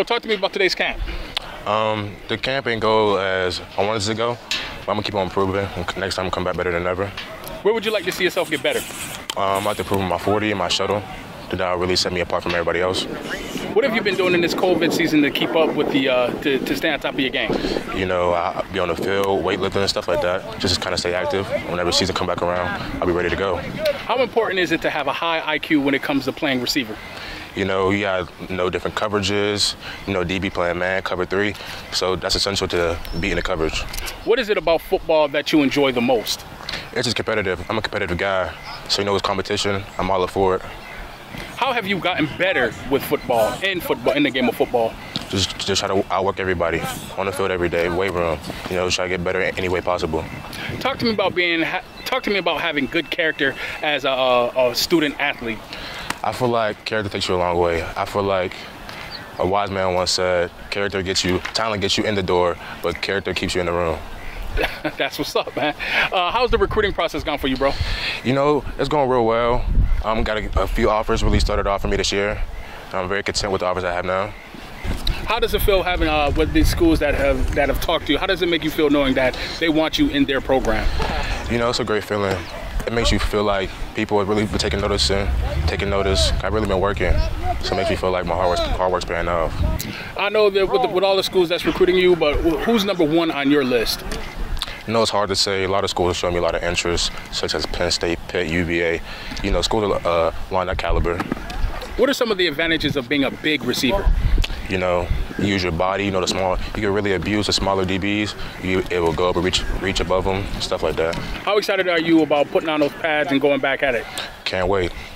Bro, talk to me about today's camp. The camp ain't go as I wanted it to go, but I'm gonna keep on improving. Next time, come back better than ever. Where would you like to see yourself get better? I'd like to improve my 40 and my shuttle. That'll really set me apart from everybody else. What have you been doing in this COVID season to keep up with the to stay on top of your game? You know, I'll be on the field, weightlifting and stuff like that, just to kind of stay active. Whenever season come back around, I'll be ready to go. How important is it to have a high IQ when it comes to playing receiver? You know, you got different coverages. You know, DB playing man, cover 3. So that's essential to beating the coverage. What is it about football that you enjoy the most? It's just competitive. I'm a competitive guy. So it's competition. I'm all up for it. How have you gotten better with football, in the game of football? Just try to outwork everybody on the field every day, weight room. You know, try to get better any way possible. Talk to me about having good character as a student athlete. I feel like character takes you a long way. I feel like a wise man once said, talent gets you in the door, but character keeps you in the room. That's what's up, man. How's the recruiting process gone for you, bro? You know, it's going real well. Got a few offers really started off for me this year. I'm very content with the offers I have now. How does it feel having with these schools that have talked to you? How does it make you feel knowing that they want you in their program? You know, it's a great feeling. It makes you feel like people have really been taking notice. I've really been working, so it makes me feel like my hard work's paying off. I know that with all the schools that's recruiting you, but who's number one on your list? You know, it's hard to say. A lot of schools are showing me a lot of interest, such as Penn State, Pitt, UVA. You know, schools are along that caliber. What are some of the advantages of being a big receiver? You know, you use your body. You know, you can really abuse the smaller DBs. It will go up and reach above them, stuff like that. How excited are you about putting on those pads and going back at it? Can't wait.